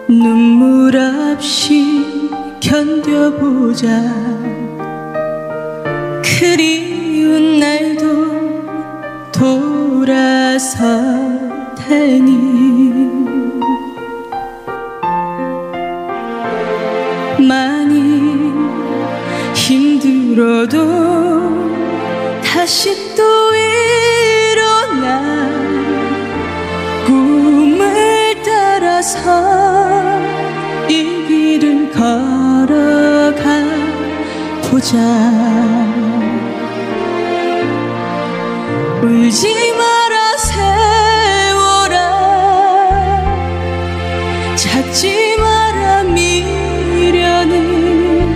눈물 없이 견뎌보자. 그리운 날도 돌아설 테니 많이 힘들어도 다시 또 일어나 꿈을 따라서 이 길을 걸어가 보자. 울지 마라 세월아, 찾지 마라 미련은.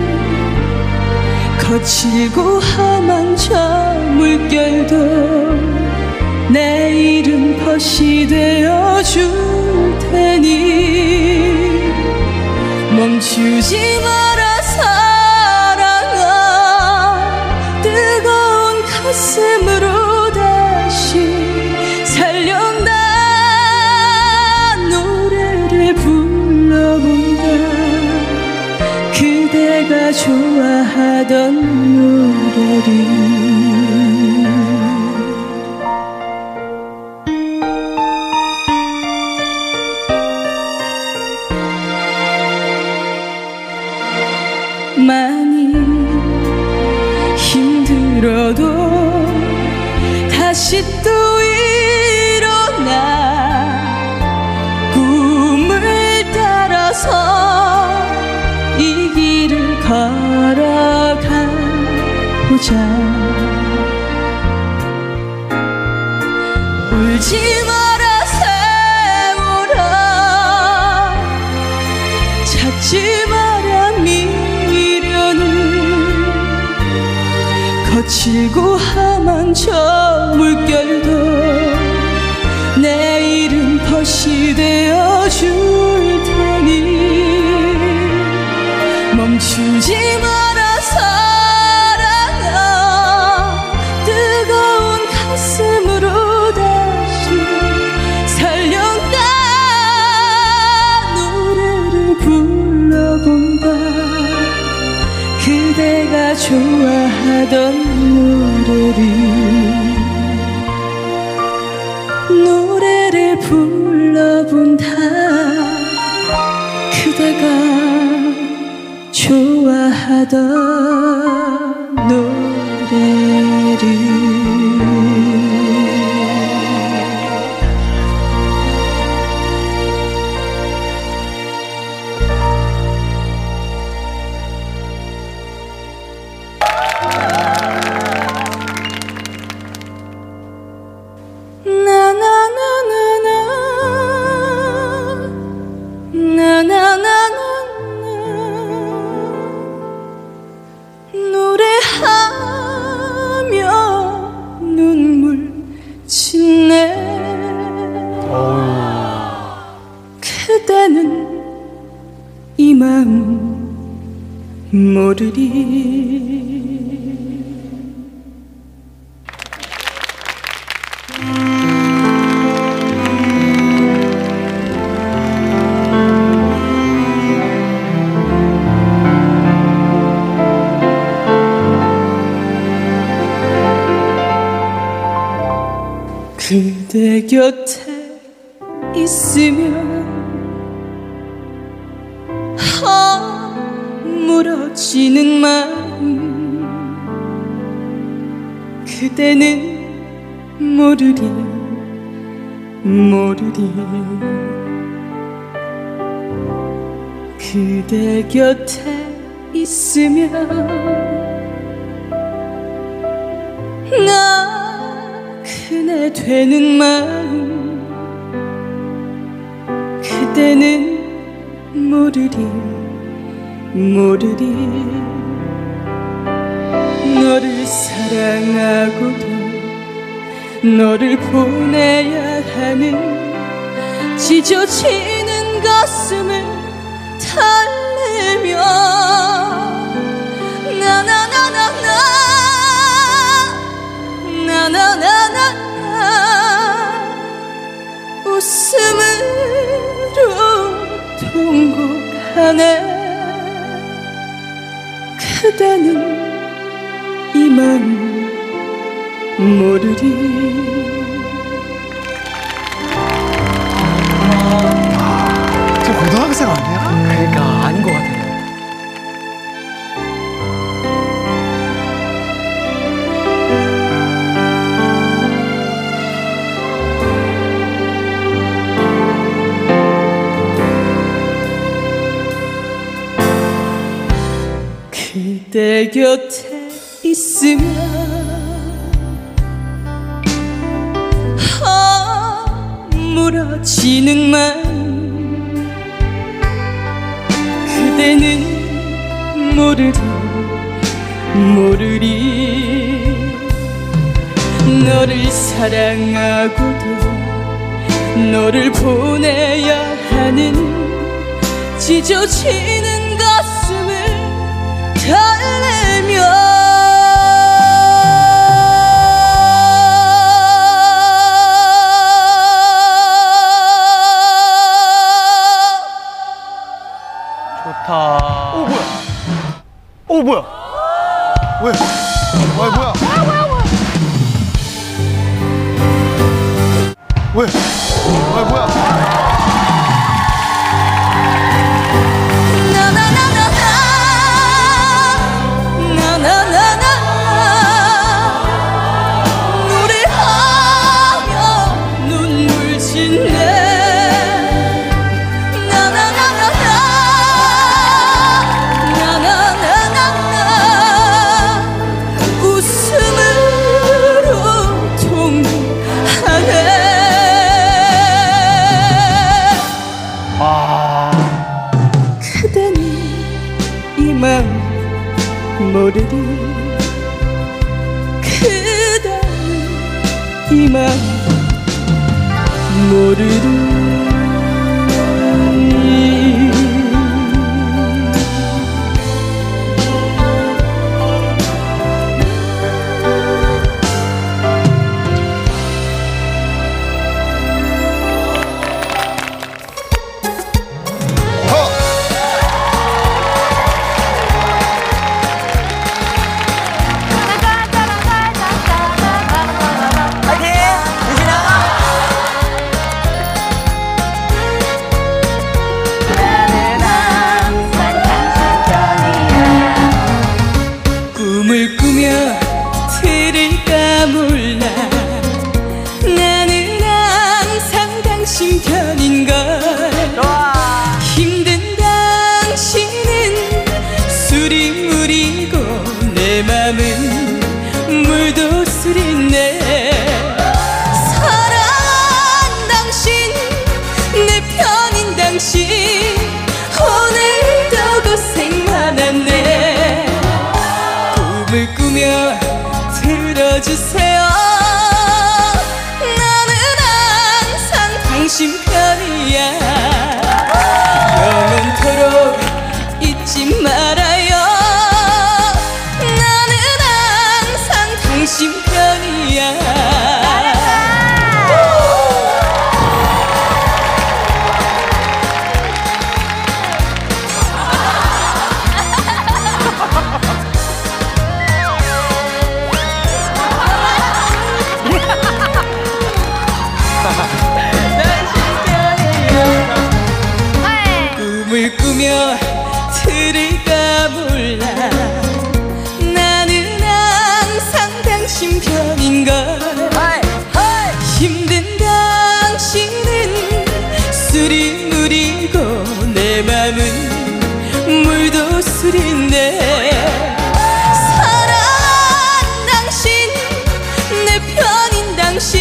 거칠고 험한 저 물결도 내일은 벗이 되어 줄 테니 멈추지 마라 사랑아. 뜨거운 가슴으로 다시 살려나 노래를 불러본다. 그대가 좋아하던 노래를. 많이 힘들어도 다시 또 일어나 꿈을 따라서 이 길을 걸어가 보자. 울지 마라 세월아, 찾지 마라 미련은. 거칠고 험한 저 물결도 내일은 벗이 되어 줄 테니 멈추지 마라 사랑아. 뜨거운 가슴으로 다시 살려나 노래를 불러본다. 그대가 좋아하던 노래를 불러본다. 그대가 좋아하던 노래를. 노래하며 눈물 짓네. 그대는 이 마음 모르리. 그대 곁에 있으면 허물어지는 마음 그대는 모르리. 그대 곁에 있으면 나 그네 되는 마음 그대는 모르리. 너를 사랑하고도 너를 보내야 하는 찢어지는 가슴을 달래며 웃음으로 통곡하네. 그대는 이 마음 모르리. 저 고등학생 아니야? 그러니까 아닌 것 같아요. 그대 곁에 있으면 무너지는 맘 그대는 모르리. 너를 사랑하고도 너를 보내야 하는 찢어지는 가슴을 달래며 좋다. 뭐야? 왜? 뭐야? 왜? 뭐야? 모르리. 그대는 이 맘 모르리. 꿈을 꾸며 들을까 몰라. 나는 항상 당신 편인걸. 힘든 당신은 술이 물이고 내 맘은 물도 술인데. 사랑한 당신 내 편인 당신 오늘도 고생 많았네. 꿈을 꾸며 들어주세요. 나는 항상 당신 편이야. 영원토록 잊지 말아요. 나는 항상 당신 편이야. 꿈을 꾸며 들을까 몰라. 나는 항상 당신 편인걸. 힘든 당신은 술이 물이고 내 맘은 물도 술인데. 사랑한 당신 내 편인 당신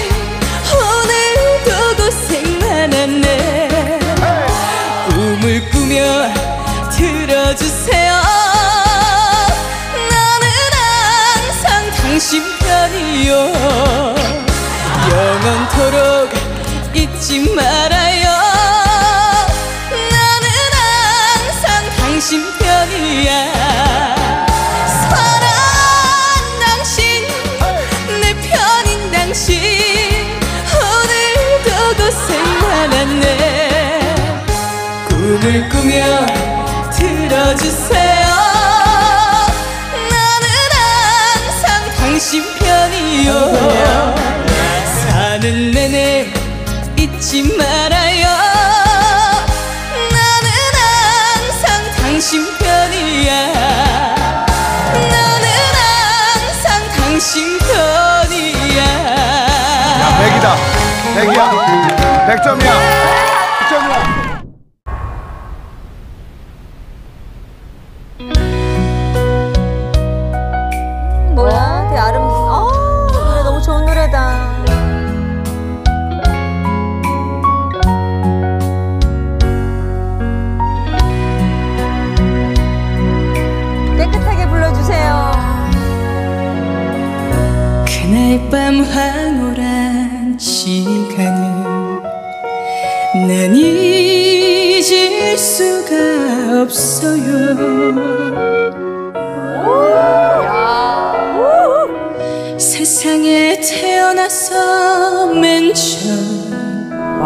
오늘도 고생 많았네. 꿈을 꾸며 들어주세요. 나는 항상 당신 편이요. 영원토록 잊지 말아요. 나는 항상 당신 편이야. 사랑한 당신 내 편인 당신 오늘도 고생 많았네. 꿈을 꾸며 들어주세요. 나는 항상 당신 편이요. 사는 내내 잊지 말아요. 나는 항상 당신 편이야. 나는 항상 당신 편이야. 야, 100이다. 100이야. 100점이야. 100점이야. 뭐야? 되게 노래 너무 좋은 노래다. 깨끗하게 불러주세요. 그날 밤 황홀한 시간을 난 잊을 수가 없어요. 세상에 태어나서 맨 처음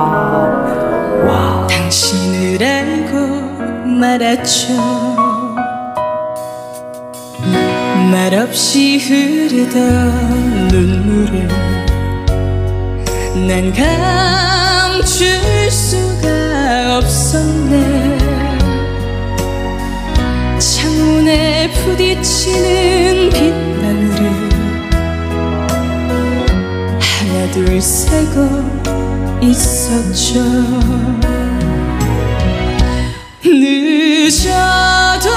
당신을 알고 말았죠. 말없이 흐르던 눈물을 난 감출 수가 없었네. 창문에 부딪히는 빗방울을 하나 둘 세고 있었죠. 늦어도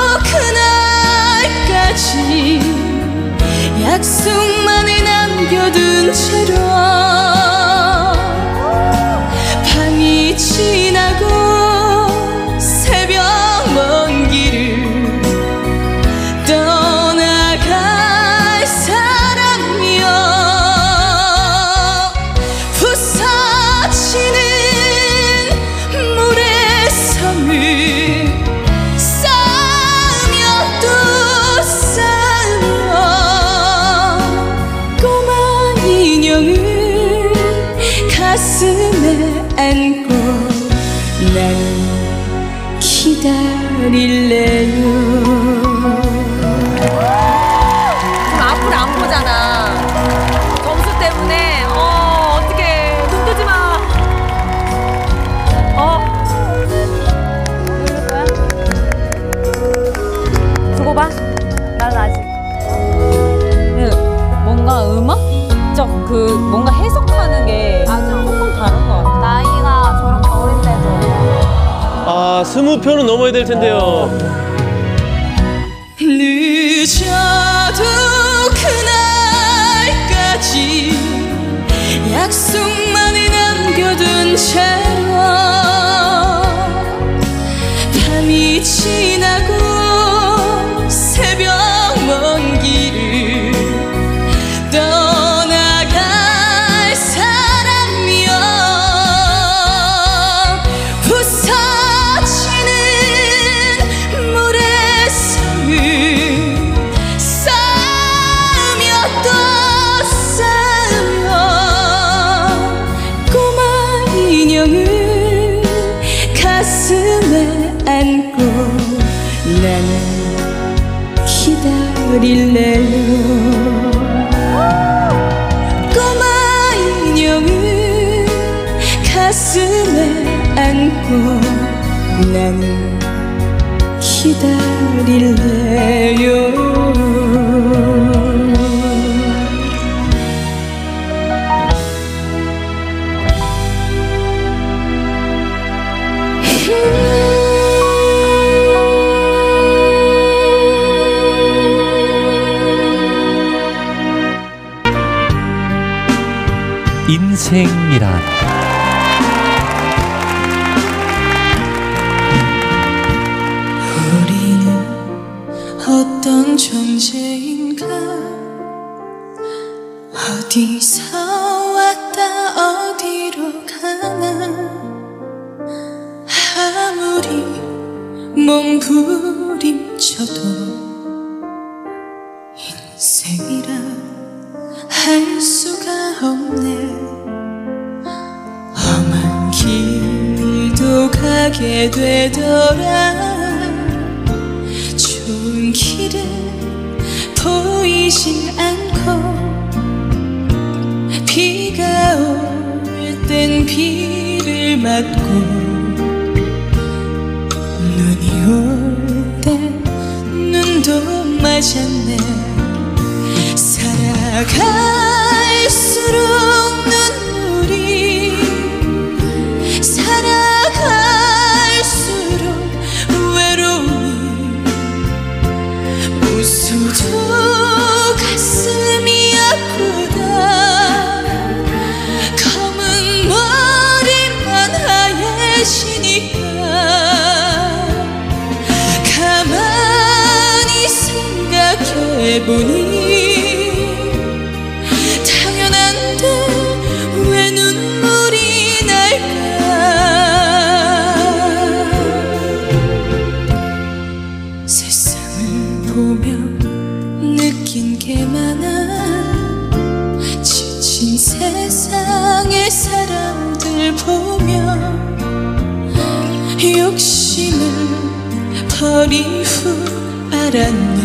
그날까지 약속만을 남겨둔 채로 밤이 지나고 새벽 먼 길을 떠나갈 사람이여. 부서지는 모래성을 쌓으며 또 쌓으며 꼬마 인형을 가슴에 안고 나는 기다릴래요. 지금 앞을 안 보잖아. 점수 때문에. 어떡해. 눈 뜨지 마. 이럴 거야? 두고 봐. 난 아직. 뭔가 음악적 뭔가 해석하는 게 조금 다른 것 같아. 나이가 저렇게 어린데도. 아, 20표는 넘어야 될 텐데요. 늦어도 그날까지 약속만을 남겨둔 채로 밤이 지나고 새벽 먼 길을 떠나갈 사람이여. 부서지는 모래성을 쌓으며 또 쌓으며 꼬마 인형을 가슴에 안고 나는 기다릴래요. 꼬마 인형을 가슴에 안고 나는 기다릴래요. 인생이란 우리는 어떤 존재인가. 어디서 왔다 어디로 가나. 아무리 몸부림쳐도 인생이라 할 수가 없네. 험한 길도 가게 게 되더라. 좋은 길은 보이진 않고 비가 올 땐 비를 맞고 눈이 올 때 눈도 맞았네. 살아갈수록 눈물이 살아갈수록 외로움이 웃어도 가슴이 아프다. 검은 머리만 하얘지니까 가만히 생각해보니 당연한데 왜 눈물이 날까. 세상을 보며 느낀 게 많아. 지친 세상의 사람들 보며 욕심을 버린 후 알았네.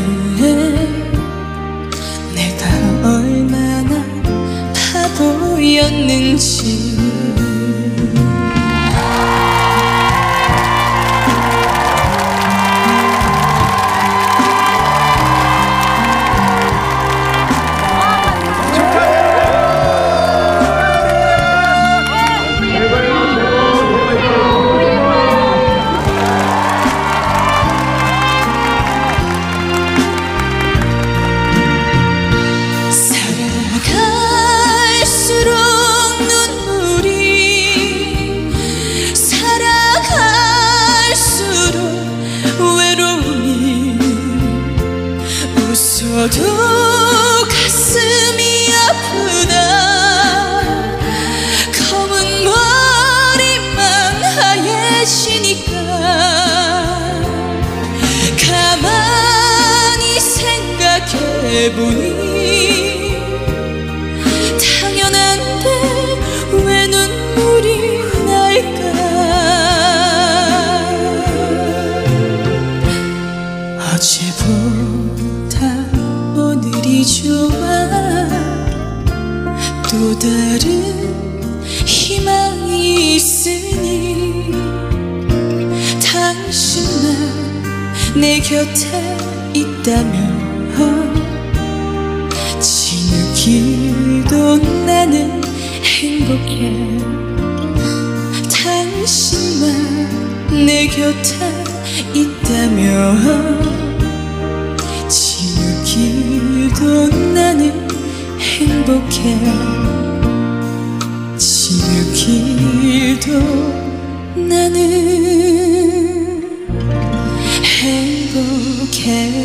내가 얼마나 바보였는지. 웃어도 가슴이 아프다. 검은 머리만 하얘지니까 가만히 생각해보니 당연한데 왜 눈물이 날까. 어제보다 오늘이 좋아. 또 다른 희망이 있으니 당신만 내 곁에 있다면 지느길도 나는 행복해. 당신만 내 곁에 있다면 지느길도 나는 행복해. 지느길도 나는 행복해.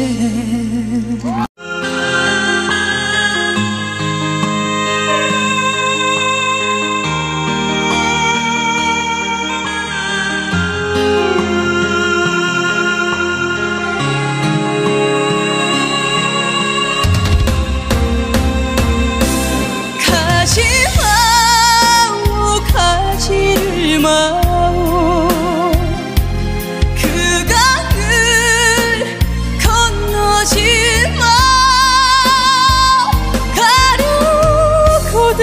가지를 마오. 그 강을 건너지 마. 가려거든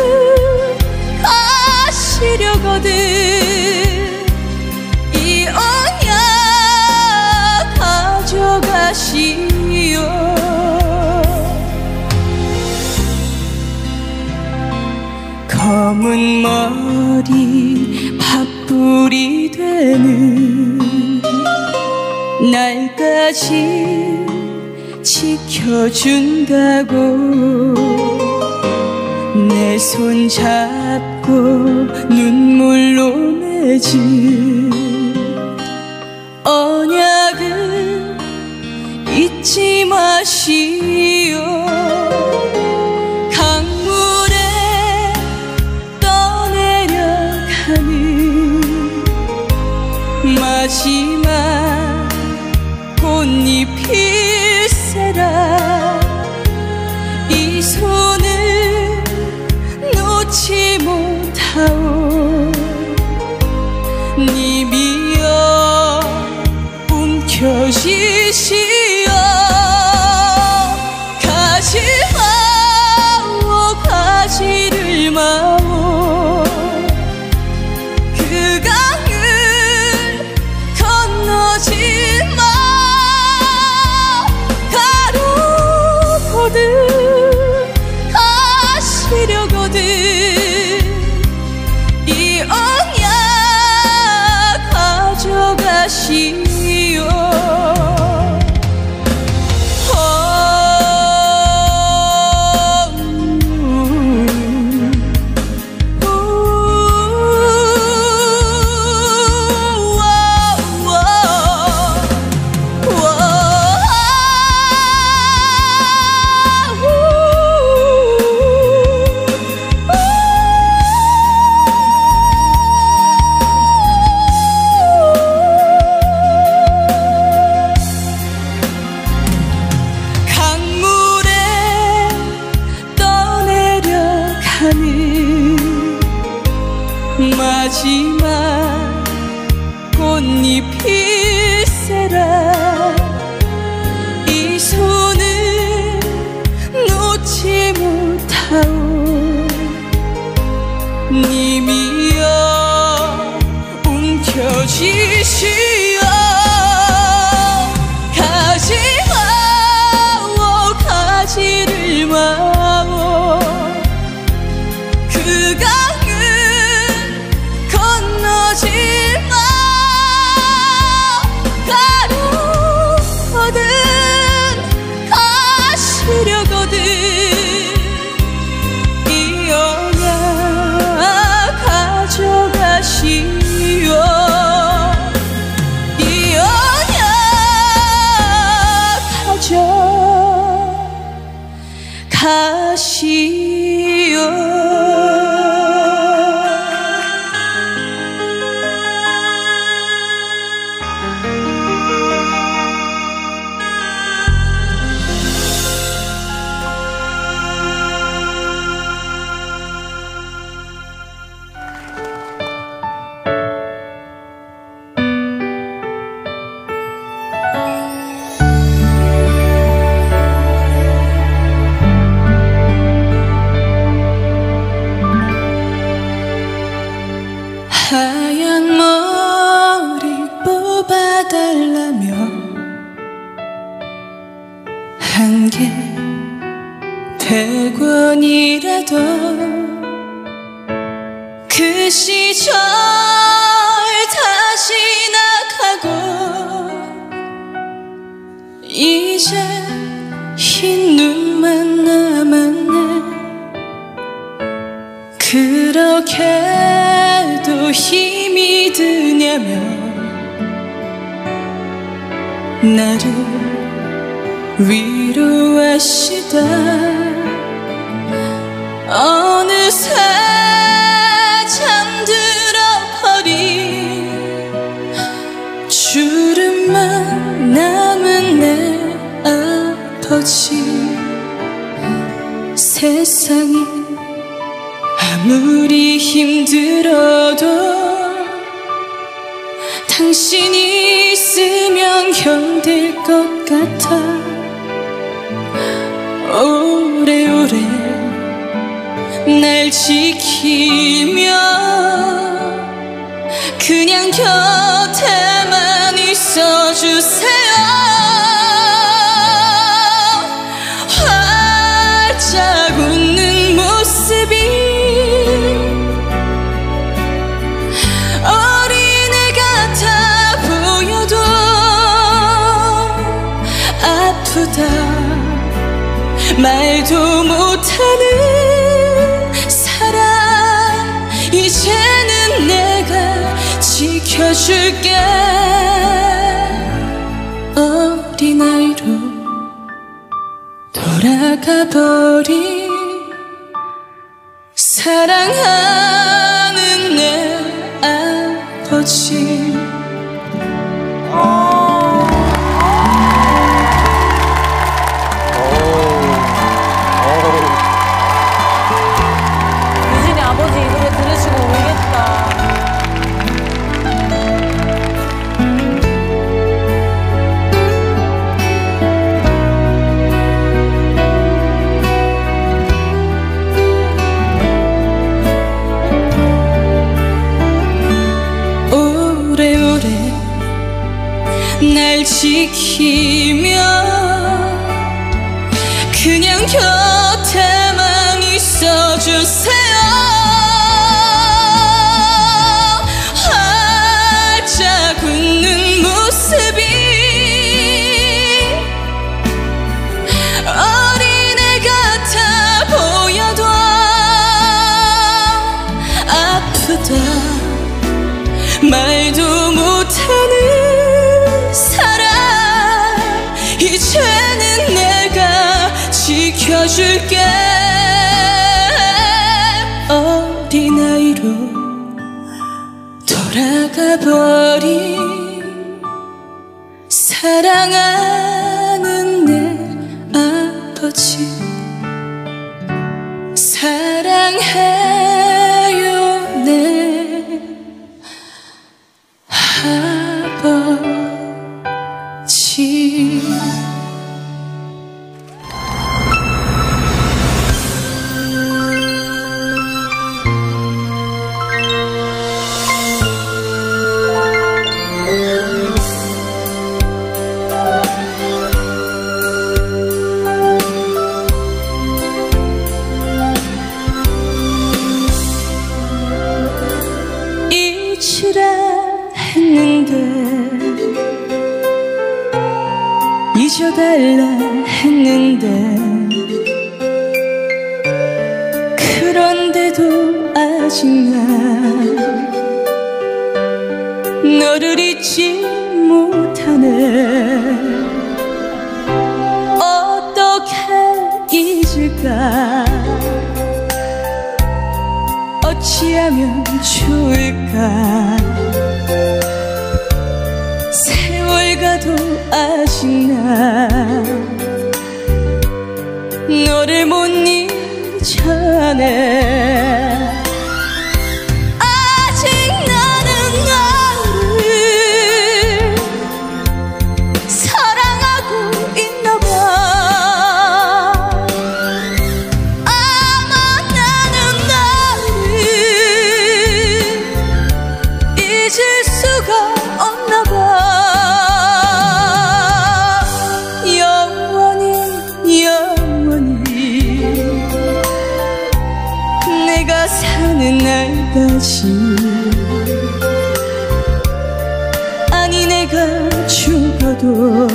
가시려거든 이 언약 가져가시오. 검은 머리 팥불이 되는 날까지 지켜준다고 내 손 잡고 눈물로 맺은 언약은 잊지 마시오. 마지막 꽃잎일세라. 이 손을 놓지 못하오. 님이여 마지막 꽃잎일세라 이 손을 놓지 못하오 님이여 움켜쥐시오 가지마오 가지를 마오 그 강을 건너지마 가려거든 가시려거든 이 언약 가져가시오 이 언약 가져가시오 하얀 머리 뽑아달라며 한 개 100원이라도 그 시절 다시 나가고 이제 흰 눈만 남았네 그렇게도 힘이 드냐며 나를 위로하시다 어느새 잠들어 버린 주름만 남은 내 아버지 세상이 아무리 힘들어도 당신이 있으면 견딜 것 같아 오래오래 날 지키며 그냥 곁에만 있어주세요 활짝 웃는 모습이 어린애 같아 보여도 아프다 말도 못하는 사랑 이제는 내가 지켜줄게 어린아이로 돌아가 버린 사랑하는 내 아버지 유진이 아버지 이 노래 들으시고 울겠다. 오래오래 날 지키며 그냥 곁에만 있어주세요 활짝 웃는 모습 줄게. 어린아이로 돌아가 버린 사랑하는 내 아버지, 사랑해요 내 아버지. 잊으라 했는데, 잊어달라 했는데, 그런데도 아직 난 너를 잊지 못하네. 어떻게 잊을까? 어찌하면 좋을까? 세월 가도 아직 난 너를 못 잊잖아. 아직 나는 너를 사랑하고 있나 봐. 아마 나는 너를 잊을 수가 없나 봐. 영원히 내가 사는 날까지, 아니 내가 죽어도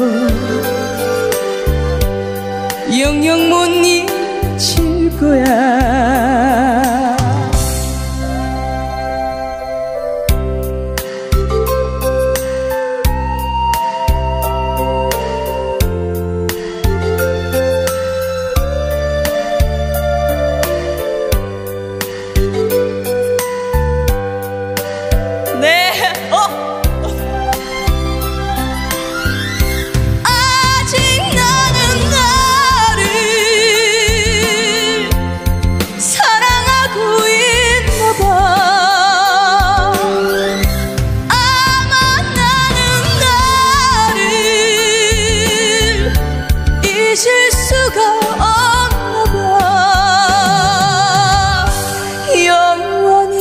영영 못 잊을 거야. 아직 나는 너를 사랑하고 있나 봐. 아마 나는 너를 잊을 수가 없나 봐. 영원히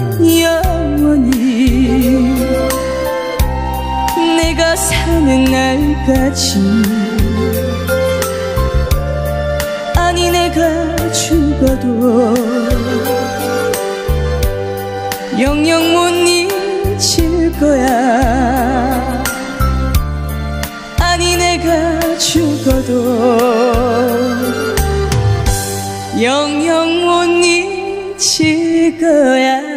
내가 사는 날까지, 아니 내가 죽어도 영영 못 잊을 거야. 아니 내가 죽어도 영영 못 잊을 거야.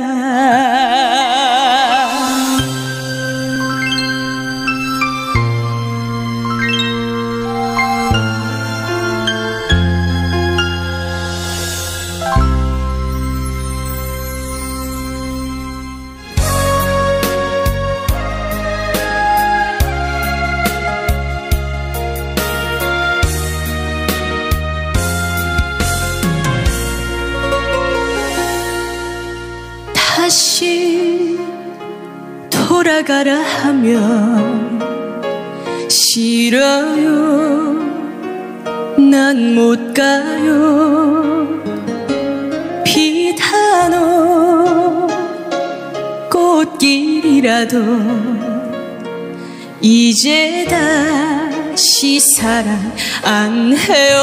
다시 돌아가라 하면 싫어요. 난 못 가요. 비단오 꽃길이라도 이제 다시 사랑 안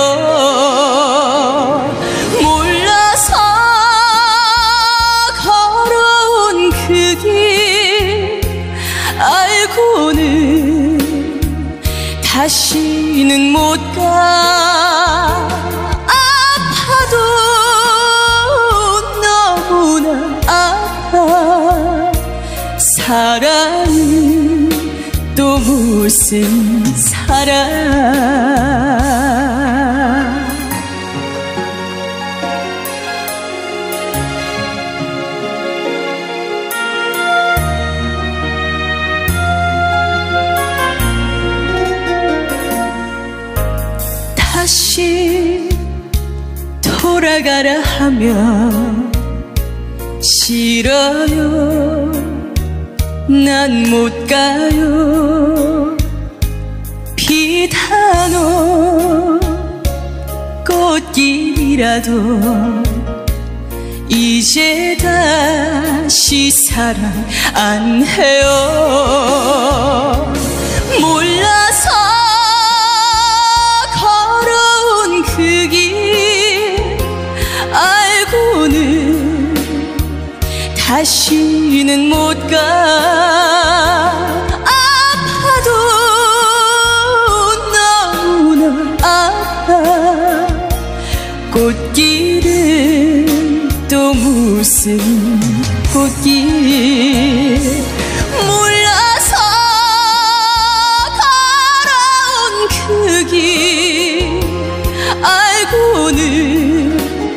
해요. 몰라서 걸어온 그 길 알고는 다시는 못 가. 아파도 너무나 아파. 사랑은 또 무슨 사랑. 떠나가라 하면 싫어요. 난 못 가요. 비단오 꽃길이라도 이제 다시 사랑 안 해요. 몰라서 걸어온 그 길 알고는 다시는 못 가. 아파도 너무나 아파. 꽃길은 또 무슨 꽃길. 몰라서 걸어온 그 길 알고는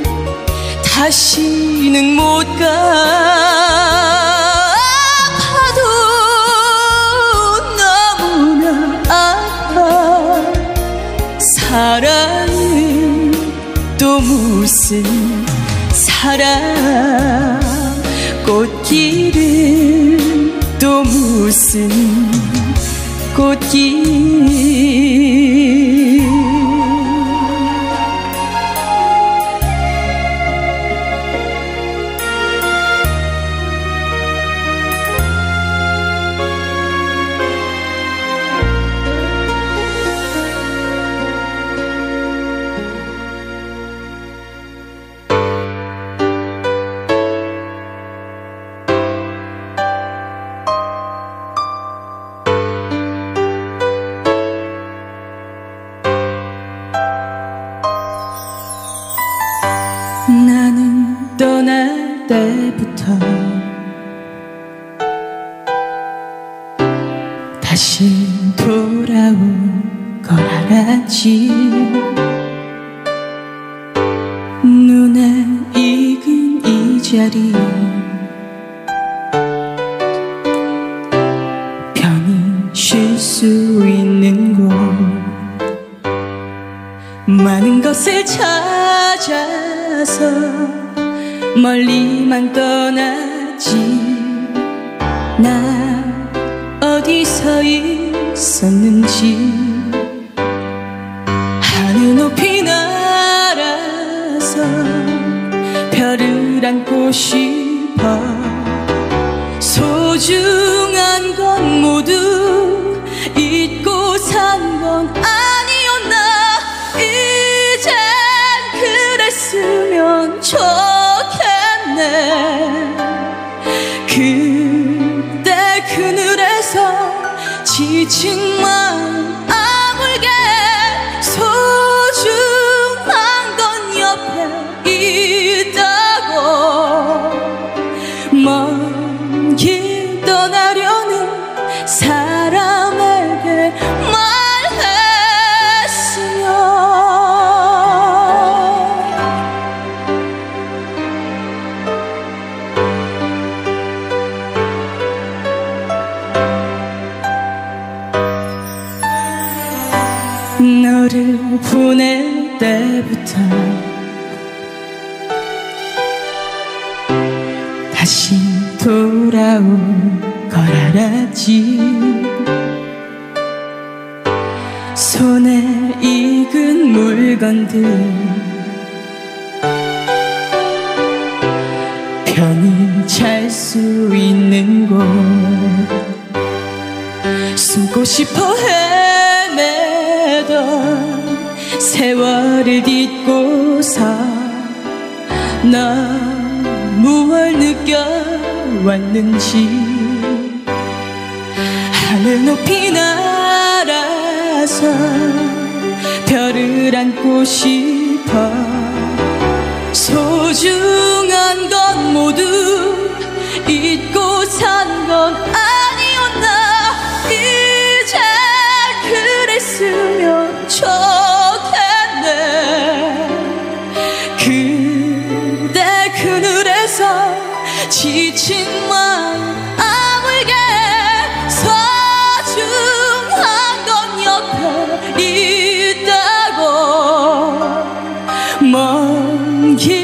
다시는 못 가. 아파도 너무나 아파. 사랑은 또 무슨 사랑. 꽃길은 또 무슨 꽃길. 나는 떠날 때부터 다시 돌아올 걸 알았지. 눈에 익은 이 자리 편히 쉴 수 있는 곳. 많은 것을 찾아서 멀리만 떠났지. 나 어디서 있었는지. 하늘 높이 날아서 별을 안고 싶어. 소중한 건 모두 잊고 산 건 아니었나. 이젠 그랬으면 좋겠네. 그때 그늘에서 지친 마음 아물게. 소중한 건 옆에 있다고. 먼 길 떠나려는 사람에게 너를 보낼 때부터 다시 돌아올 걸 알았지. 손에 익은 물건들 편히 잘 수 있는 곳. 숨고 싶어 헤매던 세월을 딛고서 나 무얼 느껴왔는지. 하늘 높이 날아서 별을 안고 싶어. 소중한 건 모두 잊고 산 건 아니었나. 이제 그랬으면 좋겠네. 그대 그늘에서 지친 마음 아물게. 소중한 건 옆에 있다고. 먼 길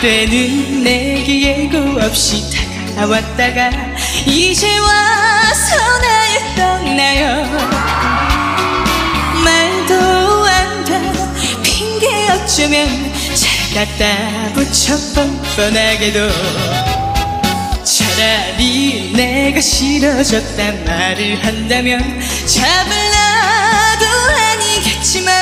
그때는 내게 예고 없이 다가왔다가 이제 와서 날 떠나요. 말도 안 돼 핑계 어쩌면 잘 갖다 붙여 뻔뻔하게도 차라리 내가 싫어졌단 말을 한다면 잡을라도 아니겠지만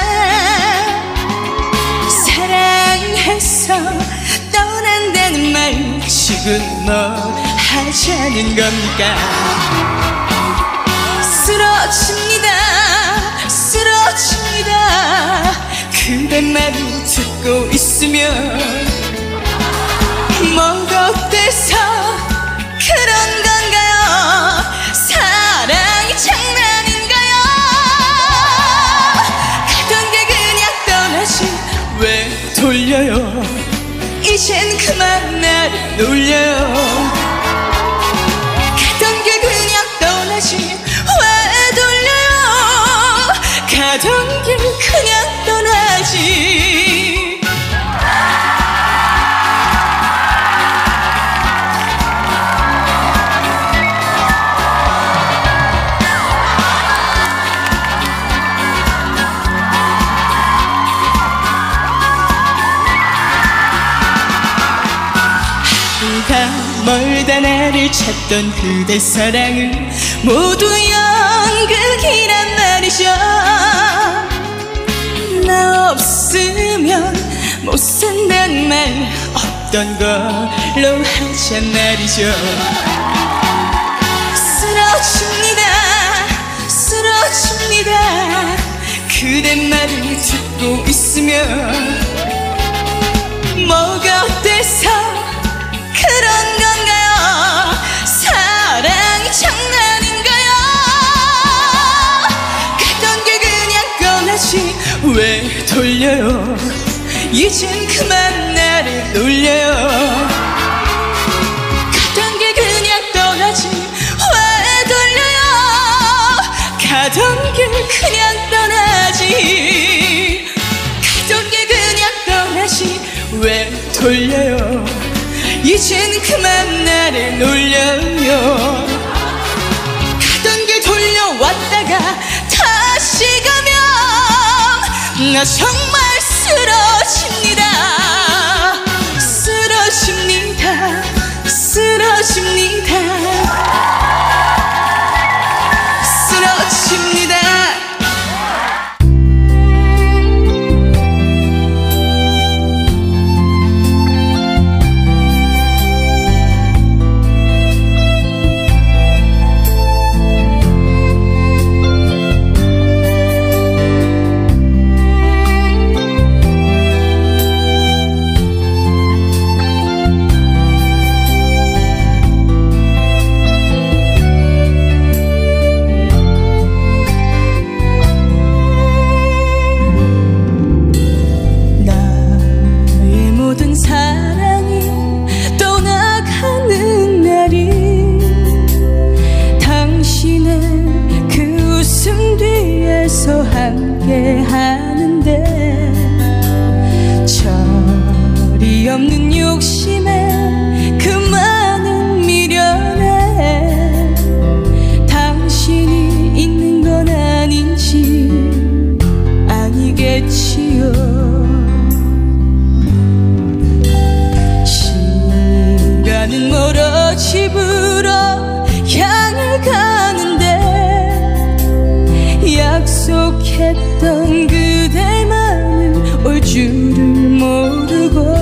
사랑해서 떠난다는 말 지금 뭐 하자는 겁니까? 쓰러집니다 쓰러집니다 그대 말을 듣고 있으면 뭐가 어때서 그런 건가요? 사랑이 장난인가요? 가던 게 그냥 떠나지 왜 돌려요? 이젠 그만 나를 놀려요. 가던 게 그냥 떠나지 왜 돌려요? 가던 길 그냥 떠나지. 멀다 나를 찾던 그대 사랑은 모두 연극이란 말이죠. 나 없으면 못 산다는 말 없던 걸로 하자 말이죠. 쓰러집니다 쓰러집니다 그대 말을 듣고 있으면 뭐가 어때서 그런 건가요? 사랑이 장난인가요? 가던 게 그냥 떠나지 왜 돌려요? 이젠 그만 나를 놀려요. 가던 게 그냥 떠나지 왜 돌려요? 가던 길 그냥 떠나지. 가던 게 그냥 떠나지 왜 돌려요? 이젠 그만 나를 놀려요. 가던 길 돌려왔다가 다시 가면 나 정말 쓰러집니다 쓰러집니다 쓰러집니다 쓰러집니다. 함께 하는데 철이 없는 욕심에 그 많은 미련에 당신이 있는 건 아닌지 아니겠지요. 시간은 멀어 집으로 향해 가는데 약속했던 그대만은 올 줄을 모르고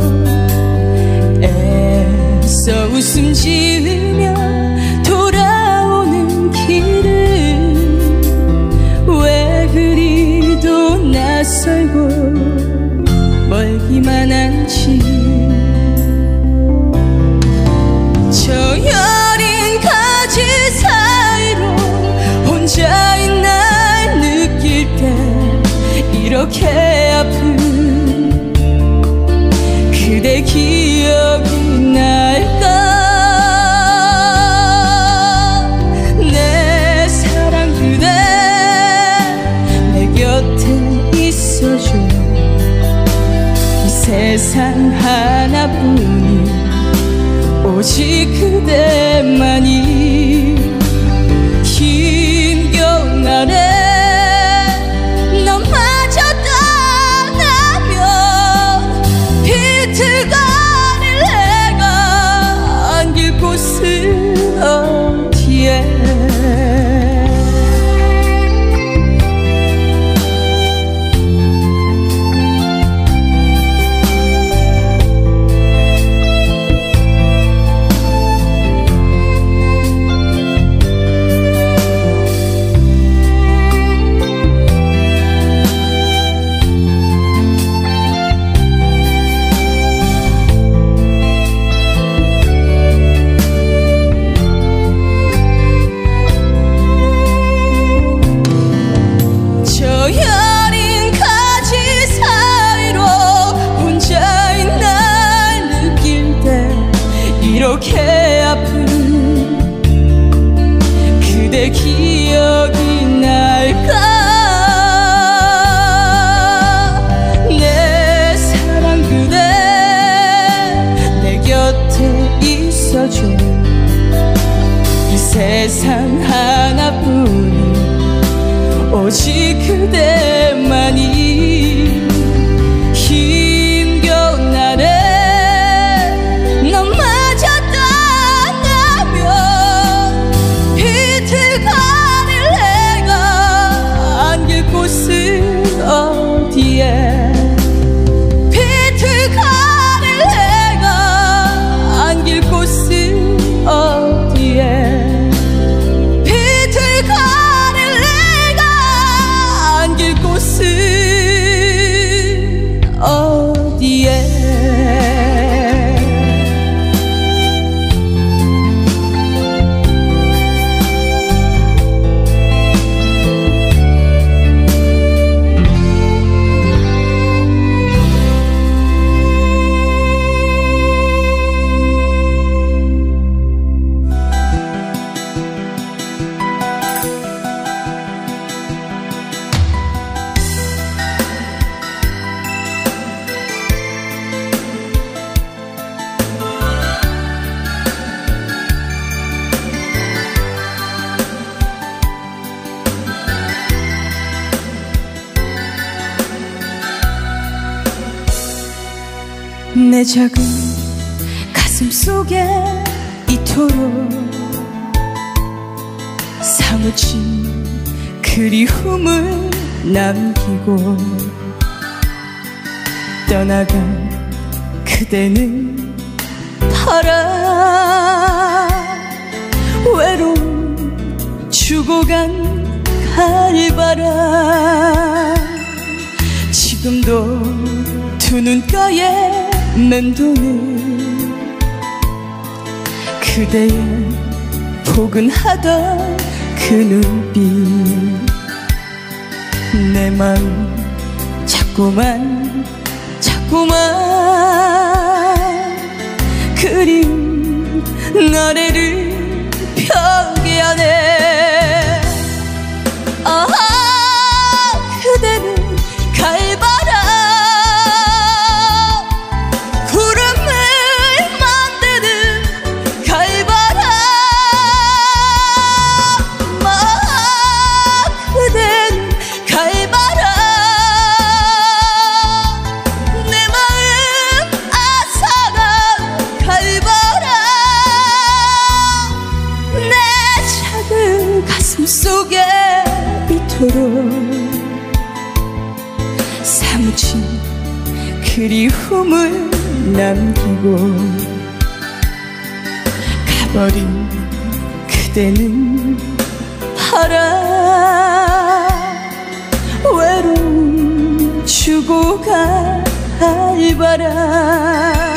애써 웃음 지으며 돌아오는 길은 왜 그리도 낯설고 멀기만 한지. 저 여린 가지 사이로 혼자인 날 느낄 때 이렇게 아픈 그대 기억이 날까. 내 사랑 그대 내 곁에 있어줘. 이 세상 하나 하나뿐인 오직 그대만이 힘겨운 내 너마저 떠나면 비틀거릴 내가 안길 곳은 어디에 이렇게 아픈 그대 기억이 날까 내 사랑 그대 내 곁에 있어줘 이 세상 하나뿐인 오직 그대만이 힘겨운 날에 어디에 비틀거릴 내가 안길 곳은 어디에 비틀거릴 내가 안길 곳은 어디에 내 작은 가슴 속에 이토록 사무친 그리움을 남기고 떠나간 그대는 파란 외로움 주고 간 가을바람 지금도 두 눈가에 맴도는 그대의 포근하던 그 눈빛 내 마음 자꾸만 그리운 노래를 펴게 하네 아 그대는 가을바람 구름을 만드는 가을바람 그대는 가을바람 내 마음 아삭한 가을바람 내 작은 가슴 속에 이토록 사무친 그리움을 남기고 가버린 그대는 파란 외로움 주고 갈 바람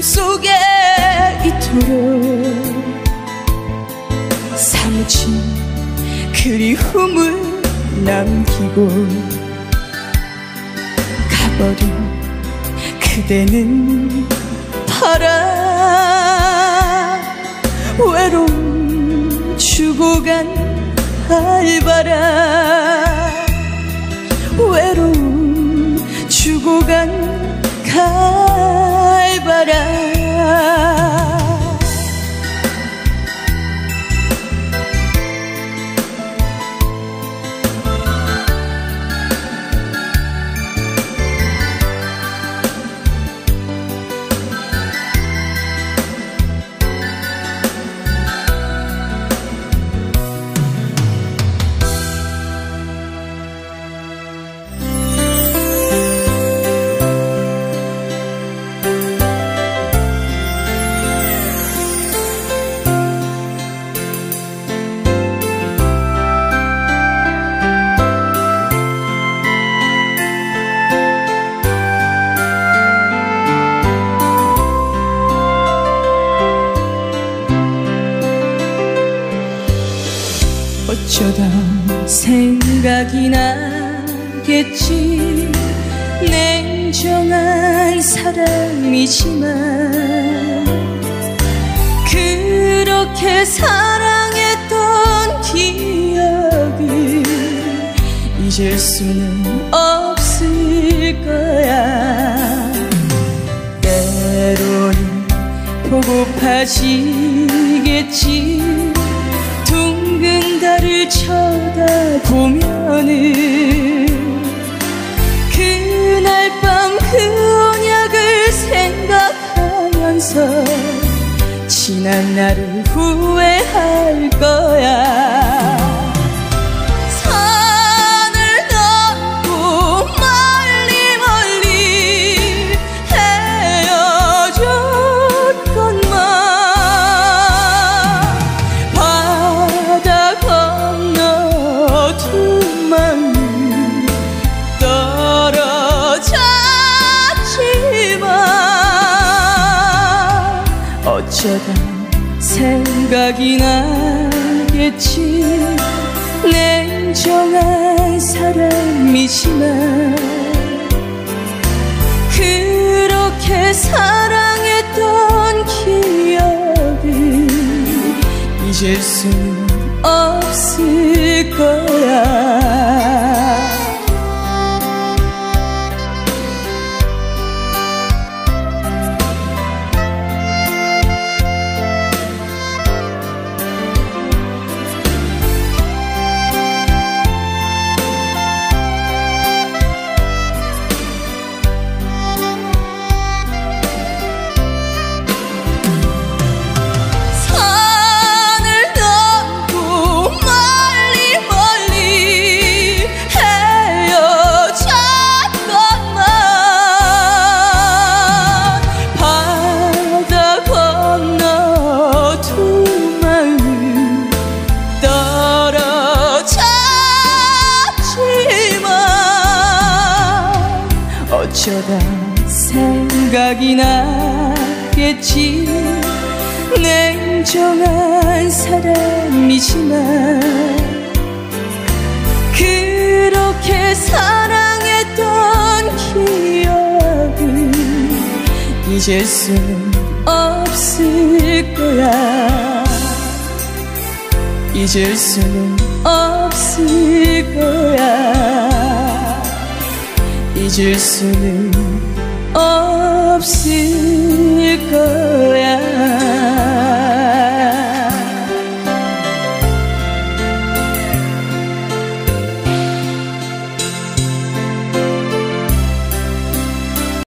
속에 이토록 사무친 그리움을 남기고 가버린 그대는 봐라 외로움 주고 간 알바라 외로움 주고 간 갈바라 어쩌다 생각이 나겠지 냉정한 사람이지만 그렇게 사랑했던 기억을 잊을 수는 없을 거야 때로는 보고파지겠지 둥근 달을 쳐다보면은 그날 밤 그 언약을 생각하면서 지난 날을 후회할 거야 산을 넘고 멀리 멀리 헤어졌건만 어쩌다 생각이 나겠지 냉정한 사람이지만 그렇게 사랑했던 기억을 잊을 수는 없을 거야 어쩌다 생각이 나겠지 냉정한 사람이지만 그렇게 사랑했던 기억을 잊을 수는 없을 거야 잊을 수는 없을 거야 잊을 수는 없을 거야